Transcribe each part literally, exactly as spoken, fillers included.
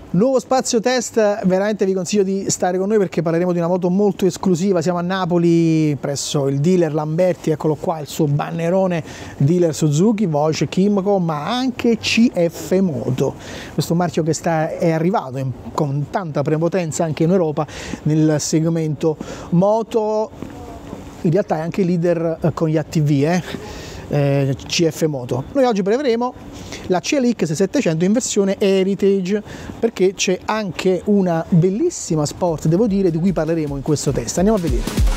Nuovo spazio test, veramente vi consiglio di stare con noi perché parleremo di una moto molto esclusiva. Siamo a Napoli presso il dealer Lamberti, eccolo qua il suo bannerone, dealer Suzuki, Voce, Kymco, ma anche C F Moto, questo marchio che sta, è arrivato in, con tanta prepotenza anche in Europa nel segmento moto, in realtà è anche leader eh, con gli A T V, eh? Eh, C F Moto. Noi oggi proveremo la C L X settecento in versione Heritage perché c'è anche una bellissima sport, devo dire, di cui parleremo in questo test. Andiamo a vedere.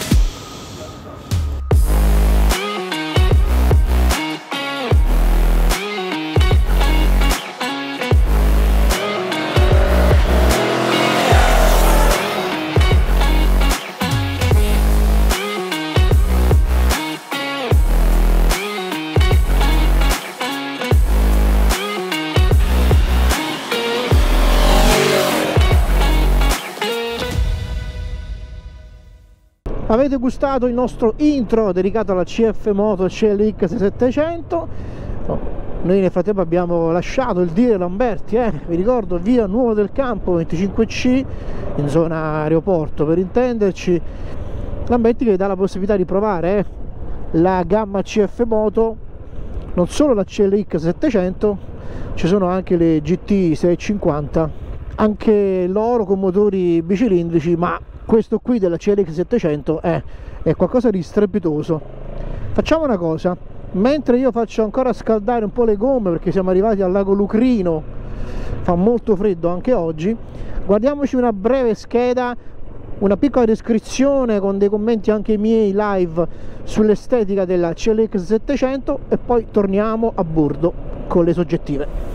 Avete gustato il nostro intro dedicato alla C F Moto C L X settecento? No. Noi nel frattempo abbiamo lasciato il dealer Lamberti, eh? Vi ricordo, via Nuovo del Campo venticinque C, in zona aeroporto per intenderci. Lamberti che vi dà la possibilità di provare eh? la gamma C F Moto, non solo la C L X settecento, ci sono anche le G T seicentocinquanta, anche loro con motori bicilindrici, ma questo qui della C L X settecento è, è qualcosa di strepitoso. Facciamo una cosa, mentre io faccio ancora scaldare un po' le gomme perché siamo arrivati al lago Lucrino, fa molto freddo anche oggi, guardiamoci una breve scheda, una piccola descrizione con dei commenti anche miei live sull'estetica della C L X settecento e poi torniamo a bordo con le soggettive.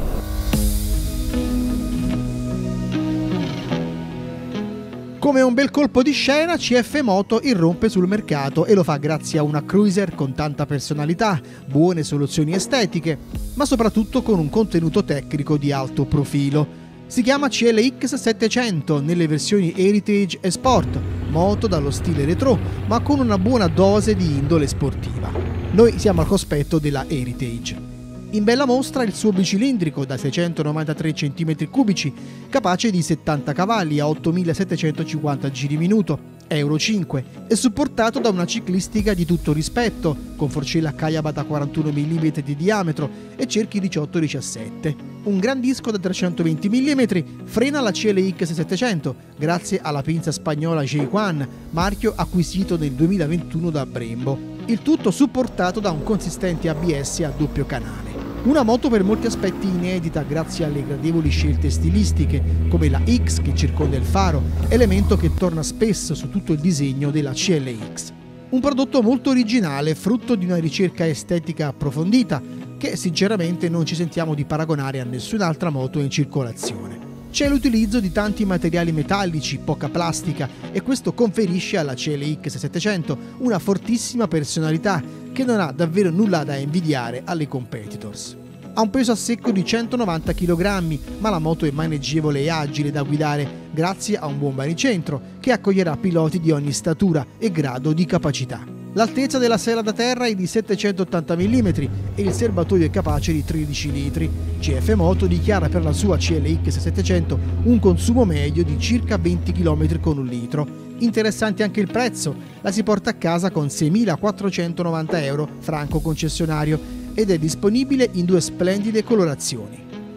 Come un bel colpo di scena, C F Moto irrompe sul mercato e lo fa grazie a una cruiser con tanta personalità, buone soluzioni estetiche, ma soprattutto con un contenuto tecnico di alto profilo. Si chiama C L X settecento nelle versioni Heritage e Sport, moto dallo stile retro, ma con una buona dose di indole sportiva. Noi siamo al cospetto della Heritage. In bella mostra il suo bicilindrico da seicentonovantatré centimetri cubici, capace di settanta cavalli a ottomilasettecentocinquanta giri minuto, Euro cinque, e supportato da una ciclistica di tutto rispetto, con forcella Kayaba da quarantuno millimetri di diametro e cerchi diciotto diciassette. Un gran disco da trecentoventi millimetri frena la C L X settecento grazie alla pinza spagnola J uno, marchio acquisito nel duemilaventuno da Brembo. Il tutto supportato da un consistente A B S a doppio canale. Una moto per molti aspetti inedita grazie alle gradevoli scelte stilistiche, come la X che circonda il faro, elemento che torna spesso su tutto il disegno della C L X. Un prodotto molto originale, frutto di una ricerca estetica approfondita, che sinceramente non ci sentiamo di paragonare a nessun'altra moto in circolazione. C'è l'utilizzo di tanti materiali metallici, poca plastica, e questo conferisce alla C L X settecento una fortissima personalità che non ha davvero nulla da invidiare alle competitors. Ha un peso a secco di centonovanta chilogrammi, ma la moto è maneggevole e agile da guidare grazie a un buon baricentro che accoglierà piloti di ogni statura e grado di capacità. L'altezza della sella da terra è di settecentottanta millimetri e il serbatoio è capace di tredici litri. C F Moto dichiara per la sua C L X settecento un consumo medio di circa venti chilometri con un litro. Interessante anche il prezzo, la si porta a casa con seimilaquattrocentonovanta euro franco concessionario ed è disponibile in due splendide colorazioni.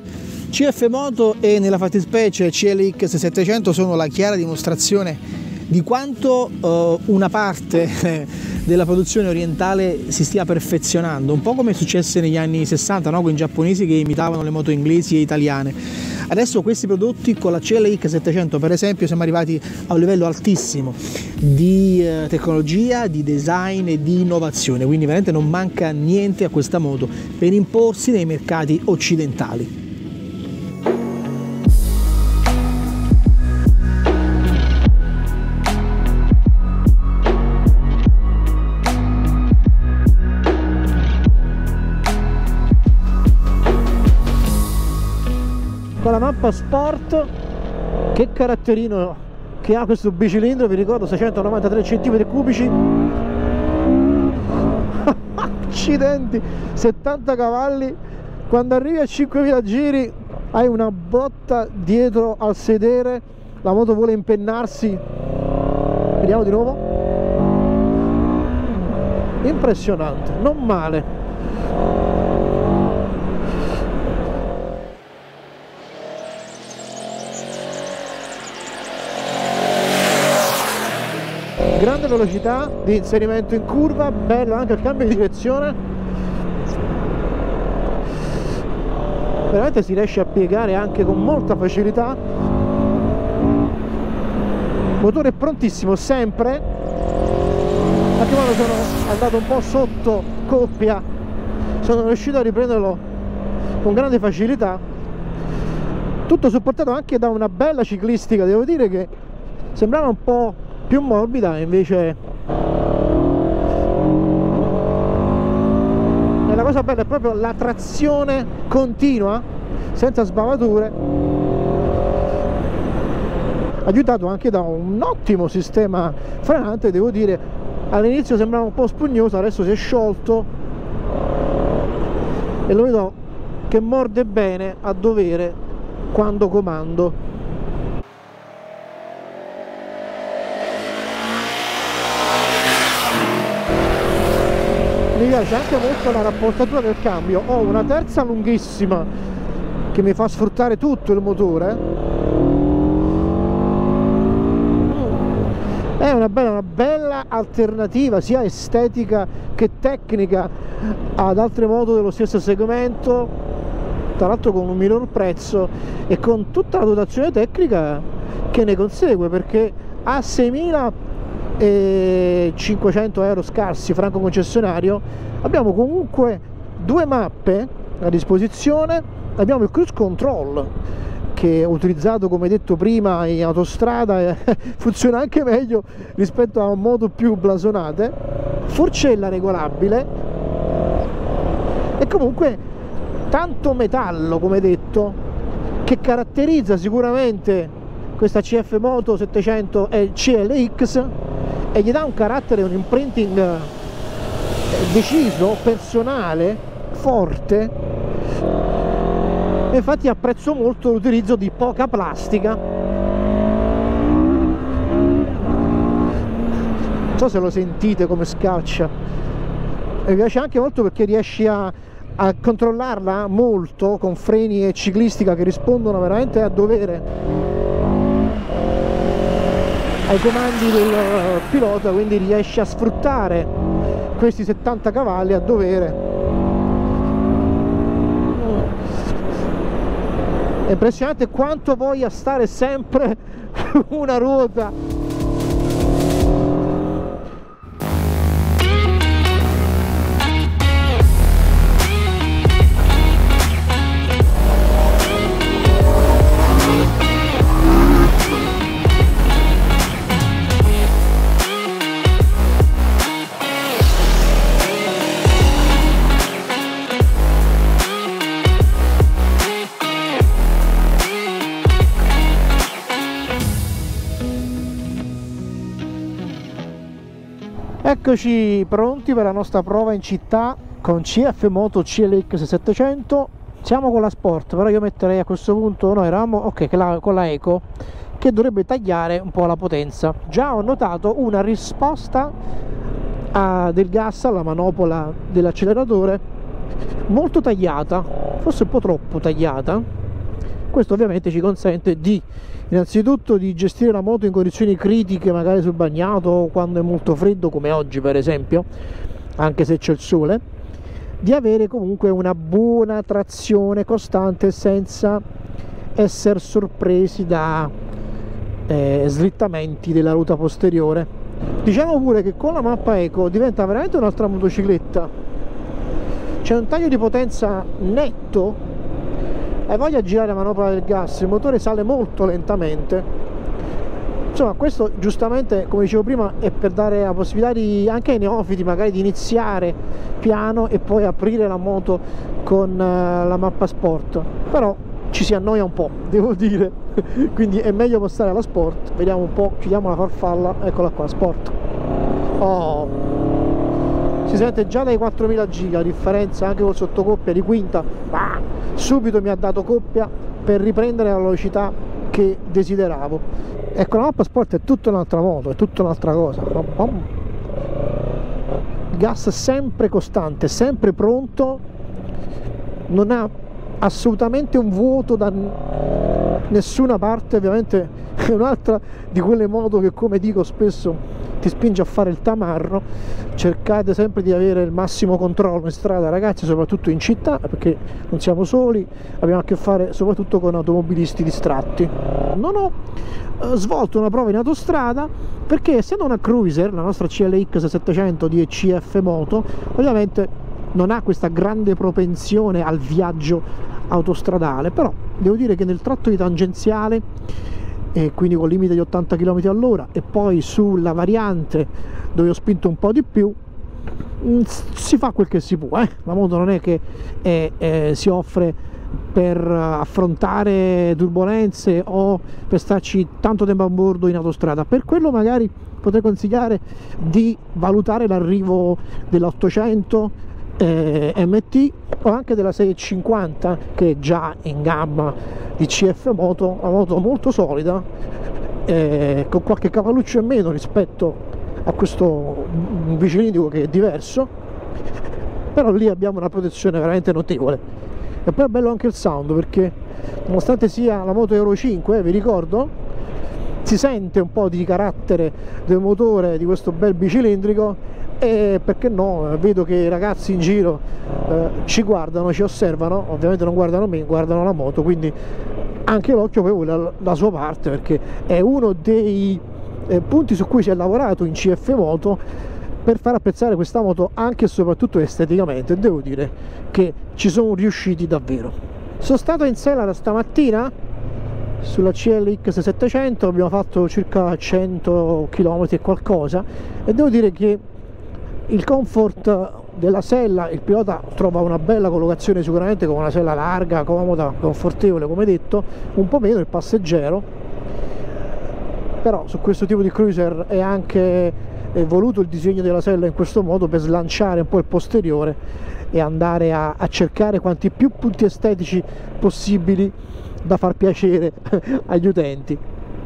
C F Moto e nella fattispecie C L X settecento sono la chiara dimostrazione di quanto uh, una parte della produzione orientale si stia perfezionando, un po' come è successo negli anni sessanta, no? Con i giapponesi che imitavano le moto inglesi e italiane. Adesso questi prodotti con la C L X settecento per esempio siamo arrivati a un livello altissimo di eh, tecnologia, di design e di innovazione, quindi veramente non manca niente a questa moto per imporsi nei mercati occidentali. Con la mappa Sport, che caratterino che ha questo bicilindro, vi ricordo seicentonovantatré centimetri cubici, accidenti, settanta cavalli, quando arrivi a cinquemila giri hai una botta dietro al sedere, la moto vuole impennarsi, vediamo di nuovo, impressionante, non male. Grande velocità di inserimento in curva, bello anche il cambio di direzione, veramente si riesce a piegare anche con molta facilità. Motore prontissimo sempre, anche quando sono andato un po' sotto coppia sono riuscito a riprenderlo con grande facilità, tutto supportato anche da una bella ciclistica. Devo dire che sembrava un po' più morbida, invece e la cosa bella è proprio la trazione continua senza sbavature, aiutato anche da un ottimo sistema frenante. Devo dire, all'inizio sembrava un po' spugnoso, adesso si è sciolto e lo vedo che morde bene a dovere quando comando. Mi piace anche molto la rapportatura del cambio, ho una terza lunghissima che mi fa sfruttare tutto il motore, è una bella, una bella alternativa sia estetica che tecnica ad altre moto dello stesso segmento, tra l'altro con un minor prezzo e con tutta la dotazione tecnica che ne consegue, perché a seimilacinquecento euro scarsi franco concessionario abbiamo comunque due mappe a disposizione, abbiamo il cruise control che è utilizzato, come detto prima, in autostrada e funziona anche meglio rispetto a moto più blasonate, forcella regolabile e comunque tanto metallo, come detto, che caratterizza sicuramente questa C F Moto settecento e C L X e gli dà un carattere, un imprinting deciso, personale, forte. E infatti apprezzo molto l'utilizzo di poca plastica, non so se lo sentite come scalcia, mi piace anche molto perché riesci a, a controllarla molto con freni e ciclistica che rispondono veramente a dovere ai comandi del pilota, quindi riesci a sfruttare questi settanta cavalli a dovere. È impressionante quanto voglia stare sempre una ruota. Eccoci pronti per la nostra prova in città con C F Moto C L X settecento. Siamo con la Sport, però io metterei a questo punto, noi eravamo ok che la, con la Eco, che dovrebbe tagliare un po' la potenza. Già ho notato una risposta a, del gas alla manopola dell'acceleratore molto tagliata, forse un po' troppo tagliata. Questo ovviamente ci consente di innanzitutto di gestire la moto in condizioni critiche, magari sul bagnato o quando è molto freddo come oggi per esempio, anche se c'è il sole, di avere comunque una buona trazione costante senza essere sorpresi da eh, slittamenti della ruota posteriore. Diciamo pure che con la mappa Eco diventa veramente un'altra motocicletta, c'è un taglio di potenza netto. Hai voglia di girare la manopola del gas, il motore sale molto lentamente. Insomma, questo giustamente, come dicevo prima, è per dare la possibilità di, anche ai neofiti magari, di iniziare piano e poi aprire la moto con uh, la mappa Sport. Però ci si annoia un po', devo dire, quindi è meglio passare alla Sport. Vediamo un po', chiudiamo la farfalla, eccola qua, Sport. Oh, si sente già dai quattromila giga la differenza, anche col sottocoppia di quinta. Ah, subito mi ha dato coppia per riprendere la velocità che desideravo. Ecco, la mappa sport è tutta un'altra moto, è tutta un'altra cosa. Gas sempre costante, sempre pronto, non ha assolutamente un vuoto da nessuna parte. Ovviamente è un'altra di quelle moto che, come dico spesso, ti spinge a fare il tamarro. Cercate sempre di avere il massimo controllo in strada, ragazzi, soprattutto in città, perché non siamo soli, abbiamo a che fare soprattutto con automobilisti distratti. Non ho eh, svolto una prova in autostrada perché, essendo una cruiser, la nostra C L X settecento di C F Moto ovviamente non ha questa grande propensione al viaggio autostradale, però devo dire che nel tratto di tangenziale, e quindi con limite di ottanta chilometri all'ora, e poi sulla variante dove ho spinto un po' di più, mh, si fa quel che si può, eh? La moto non è che è, è, si offre per affrontare turbolenze o per starci tanto tempo a bordo in autostrada. Per quello magari potrei consigliare di valutare l'arrivo dell'ottocento eh, M T o anche della seicentocinquanta, che è già in gamma di C F Moto, una moto molto solida, eh, con qualche cavalluccio in meno rispetto a questo bicilindrico che è diverso, però lì abbiamo una protezione veramente notevole. E poi è bello anche il sound, perché nonostante sia la moto Euro cinque, eh, vi ricordo, si sente un po' di carattere del motore di questo bel bicilindrico. E perché no, vedo che i ragazzi in giro eh, ci guardano, ci osservano, ovviamente non guardano me, guardano la moto, quindi anche l'occhio poi vuole la, la sua parte, perché è uno dei eh, punti su cui si è lavorato in C F Moto per far apprezzare questa moto anche e soprattutto esteticamente, e devo dire che ci sono riusciti davvero. Sono stato in Selara stamattina sulla C L X settecento, abbiamo fatto circa cento chilometri e qualcosa, e devo dire che il comfort della sella, il pilota trova una bella collocazione sicuramente, con una sella larga, comoda, confortevole come detto, un po' meno il passeggero, però su questo tipo di cruiser è anche è voluto il disegno della sella in questo modo, per slanciare un po' il posteriore e andare a, a cercare quanti più punti estetici possibili da far piacere agli utenti.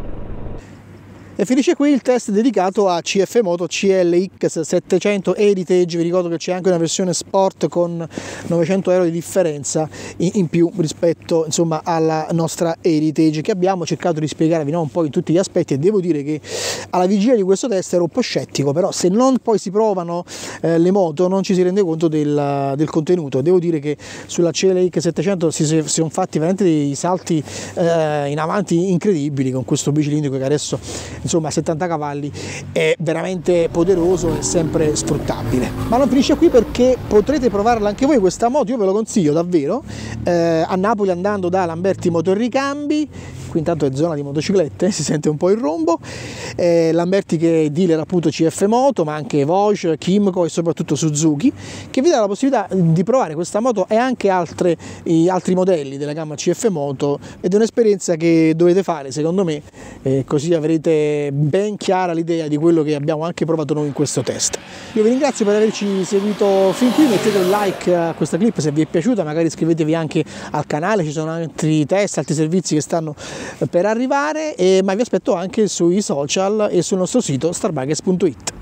E finisce qui il test dedicato a C F Moto C L X settecento Heritage. Vi ricordo che c'è anche una versione sport con novecento euro di differenza in, in più rispetto, insomma, alla nostra Heritage, che abbiamo cercato di spiegarvi, no, un po' in tutti gli aspetti. E devo dire che alla vigilia di questo test ero un po' scettico, però se non poi si provano eh, le moto non ci si rende conto del, del contenuto. Devo dire che sulla C L X settecento si, si sono fatti veramente dei salti eh, in avanti incredibili con questo bicilindrico che adesso, insomma, settanta cavalli, è veramente poderoso e sempre sfruttabile. Ma non finisce qui, perché potrete provarla anche voi questa moto, io ve lo consiglio davvero, eh, a Napoli andando da Lamberti Motorricambi. Qui intanto è zona di motociclette, si sente un po' il rombo. eh, Lamberti, che è dealer appunto C F Moto, ma anche Voice, Kimco e soprattutto Suzuki, che vi dà la possibilità di provare questa moto e anche altre, altri modelli della gamma C F Moto, ed è un'esperienza che dovete fare, secondo me, eh, così avrete ben chiara l'idea di quello che abbiamo anche provato noi in questo test. Io vi ringrazio per averci seguito fin qui, mettete un like a questa clip se vi è piaciuta, magari iscrivetevi anche al canale, ci sono altri test, altri servizi che stanno per arrivare, e, ma vi aspetto anche sui social e sul nostro sito starbikers punto it.